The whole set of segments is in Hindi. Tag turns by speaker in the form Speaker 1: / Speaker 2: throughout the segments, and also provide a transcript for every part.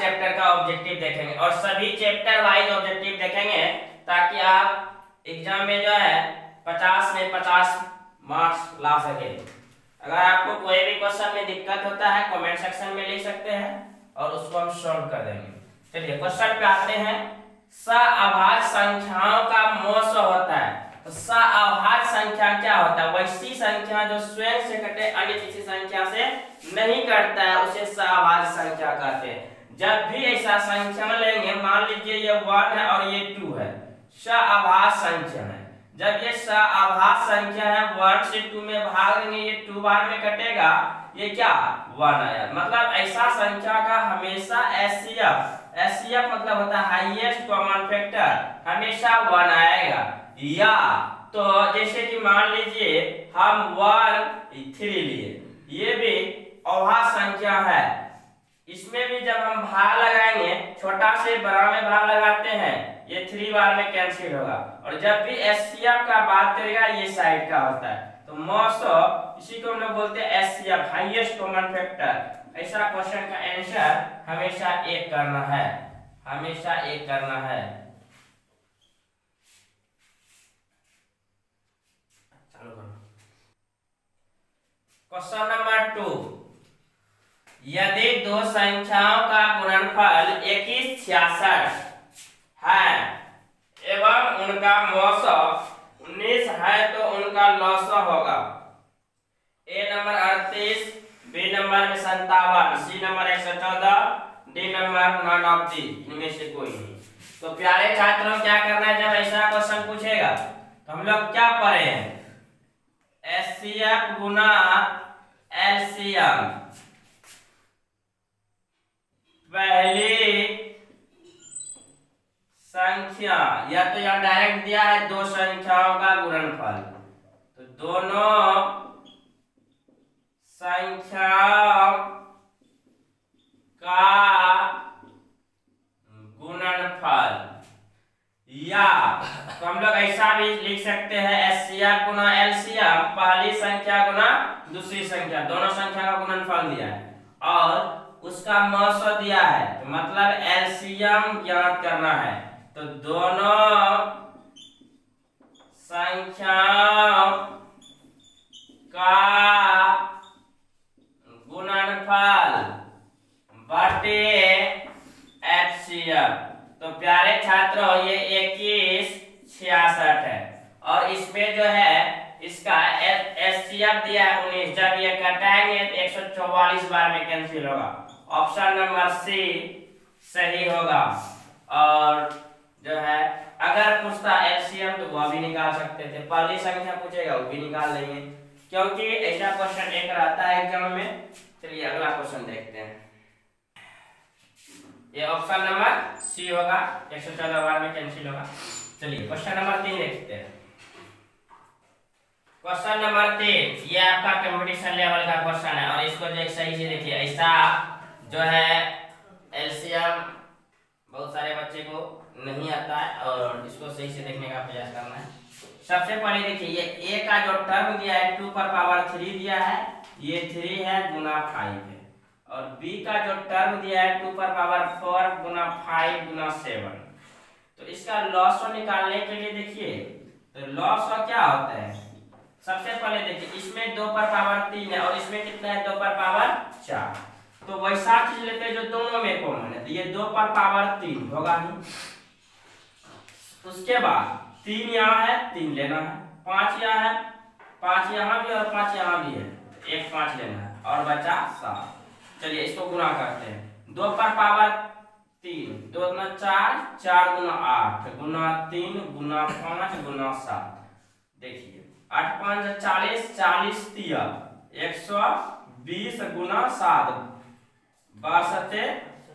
Speaker 1: चैप्टर का ऑब्जेक्टिव देखेंगे और सभी चैप्टर वाइज ऑब्जेक्टिव देखेंगे ताकि आप एग्जाम में जो है 50 में 50 मार्क्स ला सके। अगर आपको कोई भी क्वेश्चन में दिक्कत होता है कमेंट सेक्शन में लिख सकते हैं और उसको हम सॉल्व कर देंगे। चलिए क्वेश्चन पे आते हैं। सअभाज्य संख्याओं का मोल होता है। तो सअभाज्य संख्या क्या होता है? वैसी संख्या जो स्वयं से कटे अन्य किसी संख्या से नहीं कटता है उसे सअभाज्य संख्या कहते हैं। जब भी ऐसा संख्या लेंगे, मान लीजिए ये 1 है और ये 2 है, सअभाज्य संख्या है। जब ये सअभाज्य संख्या है 1 से 2 में भाग देंगे, ये 2 बार में कटेगा, ये क्या 1 आया। मतलब ऐसा संख्या का हमेशा एचसीएफ मतलब होता है हाईएस्ट कॉमन फैक्टर, हमेशा 1 आएगा। या तो जैसे कि मान लीजिए हम 1 3 लिए, ये भी अभाज्य संख्या है। इसमें भी जब हम भाग लगाएंगे, छोटा से बड़ा में भाग लगाते हैं, ये 3 बार में कैंसिल होगा। और जब भी एचसीएफ का बात करेगा ये साइड का होता है। तो मोस्ट इसी को हम लोग बोलते हैं एचसीएफ हाईएस्ट कॉमन फैक्टर। ऐसा क्वेश्चन का आंसर हमेशा 1 करना है, हमेशा 1 करना है। क्वेश्चन नंबर 2, यदि दो संख्याओं का गुणनफल 2166 है एवं उनका मौसम 19 है तो उनका लॉस होगा। ए नंबर 38, बी नंबर में 57, C number 114, D number none of the, इनमें से कोई नहीं। तो प्यारे छात्रों क्या करना है, जब ऐसा क्वेश्चन पूछेगा तो हम लोग क्या पढ़े हैं, एचसीएफ गुना एलसीएम। पहली संख्या या तो यहाँ डायरेक्ट दिया है दो संख्याओं का गुणनफल, तो दोनों संख्याओं का गुणनफल, या तो हम लोग ऐसा भी लिख सकते हैं एचसीएफ गुना एलसीएम, पहली संख्या गुना दूसरी संख्या, दोनों संख्या का गुणनफल दिया है और उसका मौसा दिया है, तो मतलब एलसीएम ज्ञात करना है। तो दोनों संख्याओं का गुणनफल बटे एचसीएफ। तो प्यारे छात्रों ये 2166 है और इसमें जो है इसका एचसीएफ दिया है 19, जब ये कटाएंगे तो 144 बार में कैंसिल होगा। ऑप्शन नंबर सी सही होगा। और जो है अगर पूछता एलसीएम तो वह भी निकाल सकते थे, पहली संख्या पूछेगा वो भी निकाल लेंगे, क्योंकि ऐसा क्वेश्चन एक रहता है एग्जाम में। चलिए अगला क्वेश्चन देखते हैं। ये ऑप्शन नंबर सी होगा, 114 बार में कैंसिल होगा। चलिए क्वेश्चन नंबर 3 देखते हैं। क्वेश्चन नंबर 3 ये आपका कंपटीशन लेवल का क्वेश्चन है और इसको जो सही से देखिए। ऐसा जो है एलसीएम बहुत सारे बच्चे को नहीं आता है और इसको सही से देखने का प्रयास करना है। सबसे पहले देखिए ये ए का जो टर्म दिया है 2 पर पावर 3 दिया है, ये 3 है गुना 5 है, और बी का जो टर्म दिया है 2 पर पावर 4 गुना 5 गुना 7। तो इसका लॉस निकालने के लिए देखिए तो लॉस क्या होता है, सबसे पहले देखिए इसमें 2 पर पावर 3 है और इसमें कितना है 2 पर पावर 4, तो वैसा चीज लेते हैं जो दोनों में कॉमन है, तो ये 2 पर पावर 3 होगा ही। उसके बाद 3 यहाँ है 3 लेना है, 5 यहाँ है 5 यहाँ भी और 5 यहाँ भी है, तो 1 5 लेना है और बचा 7। चलिए इसको गुना करते हैं। 2 पर पावर 3, 2 गुना 4, 4 गुना 8 गुना 3 गुना 5 गुना 7। देखिए 8 5 40, 40 3 120 गुना 7 62,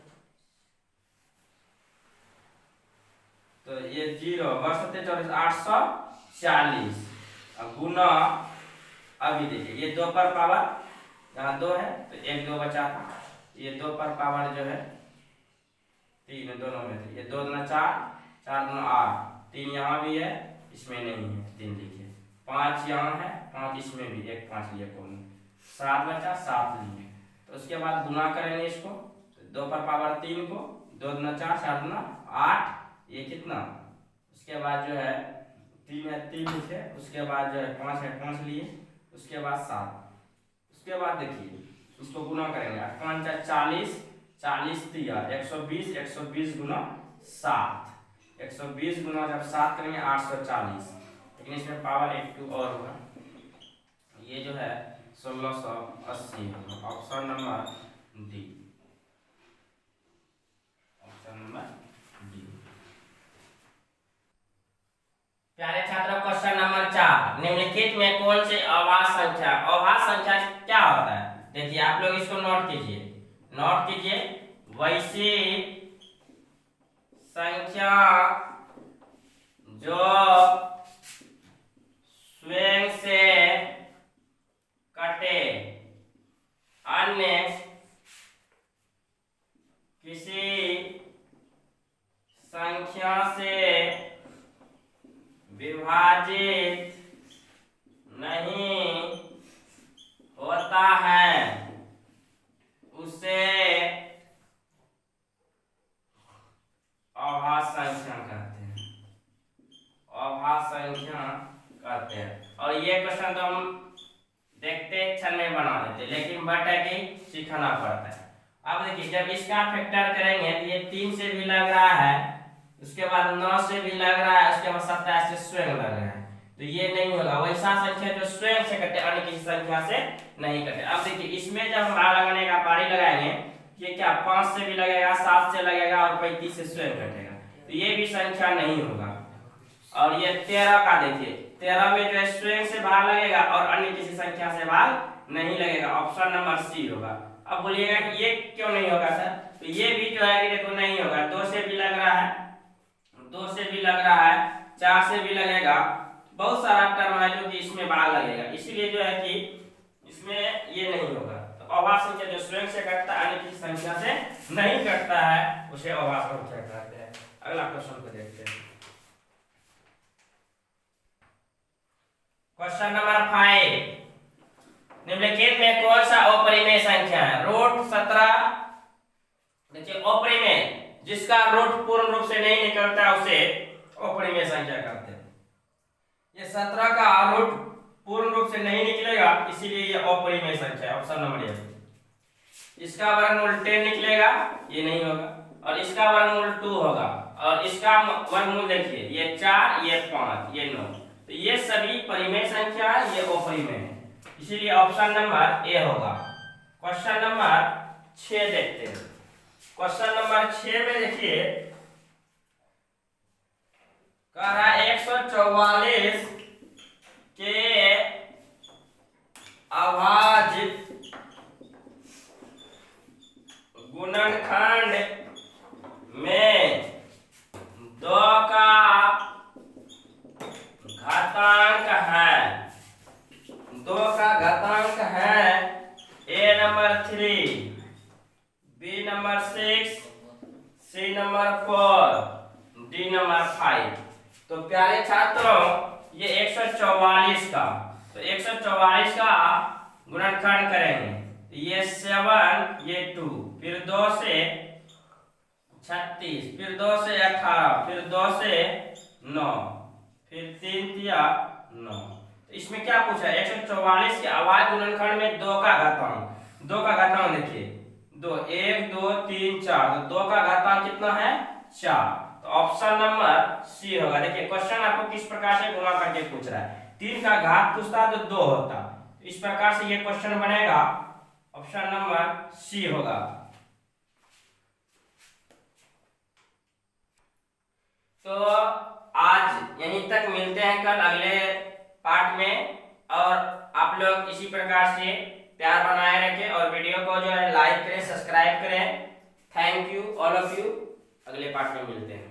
Speaker 1: तो ये 0 62 40 840 गुना, अभी देखिए ये 2 पर पावर यहाँ 2 है तो 1 2 बचा था, ये 2 पर पावर जो है 3 दोनों में थे, ये 2 गुना 4 4 गुना 8 3 यहाँ भी है इसमें नहीं है 3 लिखिए, 5 यहाँ है 5 इसमें भी 1 5 लिए कौन 7 बचा 7 लिए। तो उसके बाद गुना करेंगे इसको, तो 2 पर पावर 3 को 2 दूना 4 4 दूना 8, ये कितना, उसके बाद जो है 3 है 3 लिखे, उसके बाद जो है 5 है 5 लिए, उसके बाद 7, उसके बाद देखिए इसको गुना करेंगे 8 5 40, 40 दिया 120, 120 गुना 7, 120 गुना जब 7 करेंगे 840, लेकिन इसमें पावर 1 और होगा, ये जो है 1680 होगा। Option number D, option number D. प्यारे छात्रों, क्वेश्चन नंबर 4, निम्नलिखित में कौन सी अभाज्य संख्या, अभाज्य संख्या क्या होता है? देखिए आप लोग इसको नोट कीजिए, नोट कीजिए, वैसी संख्या जो स्वयं से कटे, अन्य किसी संख्या से विभाजित नहीं होता है, उसे अभाज्य संख्या कहते हैं, अभाज्य संख्या कहते हैं। और ये क्वेश्चन तो हम देखते क्षण में बना देते, लेकिन बट है कि सीखना पड़ता है। अब देखिए जब इसका फैक्टर करेंगे तो ये 3 से भी लग रहा है, उसके बाद 9 से भी लग रहा है, उसके बाद 27 से स्वयं लग रहा है, तो ये नहीं होगा। वैसा संख्या जो स्वयं से कटे, अन्य किसी संख्या से नहीं कटे। अब देखिए इसमें जब हम लगाने का पारी लगाएंगे, ये क्या 5 से भी लगेगा, 7 से लगेगा और 35 से स्वयं कटेगा, तो ये भी संख्या नहीं होगा। और ये 13 का देखिए, 13 में जो है स्वयं से भाग लगेगा और अन्य किसी संख्या से भाग नहीं लगेगा, ऑप्शन नंबर सी होगा। अब बोलिएगा कि ये क्यों नहीं होगा सर? तो ये भी जो है कि देखो नहीं होगा, 2 से भी लग रहा है, 2 से भी लग रहा है, 4 से भी लगेगा, बहुत सारा टर्म है जो कि इसमें भाग लगेगा, इसीलिए जो है कि इसमें ये नहीं होगा। तो अभाज्य संख्या जो स्वयं से कटता है, अन्य किसी संख्या से नहीं कटता है, उसे अभाज्य संख्या कहते हैं। अगला क्वेश्चन को देखते हैं, क्वेश्चन नंबर 5, निम्नलिखित में कौन सा अपरिमेय संख्या है? रूट 17, देखिए अपरिमेय जिसका रूट पूर्ण रूप से नहीं निकलता उसे अपरिमेय संख्या कहते हैं। ये 17 का रूट पूर्ण रूप से नहीं निकलेगा, इसीलिए ये अपरिमेय संख्या है, ऑप्शन नंबर ए। इसका वर्गमूल 10 निकलेगा, ये नहीं होगा, और इसका वर्गमूल 2 होगा, और इसका वर्गमूल देखिए ये 4, ये 5, ये 9, तो ये सभी परिमेय संख्या है, ये अपरिमेय है, इसीलिए ऑप्शन नंबर ए होगा। क्वेश्चन नंबर 6 देखते हैं, क्वेश्चन नंबर 6 में देखिए कह रहा है 144 के अभाजित गुणनखंड में 2 का घातांक है, 2 का घातांक है a number 3, b number 6, c number 4, d number 5। तो प्यारे छात्रों ये 144 का, तो 144 का गुणनखंड करेंगे, ये 7, ये 2, फिर 2 से 36, फिर 2 से 18, फिर 2 से 9, फिर 3 दिया 9। तो इसमें क्या पूछा है? 144 के अभाज्य गुणनखंड में 2 का घातांक, 2 का घातांक देखिए 2, 1 2 3 4, तो 2 का घातांक कितना है? 4, तो ऑप्शन नंबर सी होगा। देखिए क्वेश्चन आपको किस प्रकार से गुणा करके पूछ रहा है, 3 का घात पूछता तो 2 होता, इस प्रकार से ये क्वेश्चन बनेगा, ऑप्शन नंबर सी होगा। तो आज यहीं तक, मिलते हैं कल अगले पार्ट में, और आप लोग इसी प्रकार से प्यार बनाए रखें और वीडियो को जो है लाइक करें, सब्सक्राइब करें। Thank you all of you, अगले पार्ट में मिलते हैं।